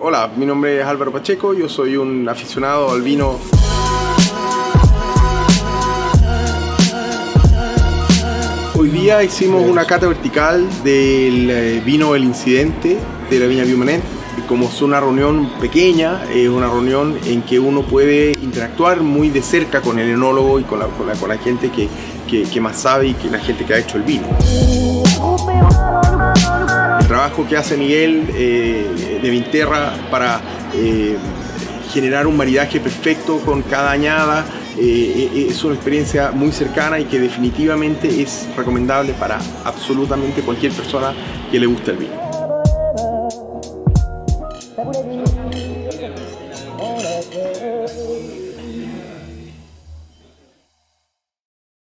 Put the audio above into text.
Hola, mi nombre es Álvaro Pacheco, yo soy un aficionado al vino. Hoy día hicimos una cata vertical del vino El Incidente de la Viña Viumenet. Como es una reunión pequeña, es una reunión en que uno puede interactuar muy de cerca con el enólogo y con la gente que más sabe y que la gente que ha hecho el vino. El trabajo que hace Miguel de Vinterra para generar un maridaje perfecto con cada añada es una experiencia muy cercana y que definitivamente es recomendable para absolutamente cualquier persona que le guste el vino.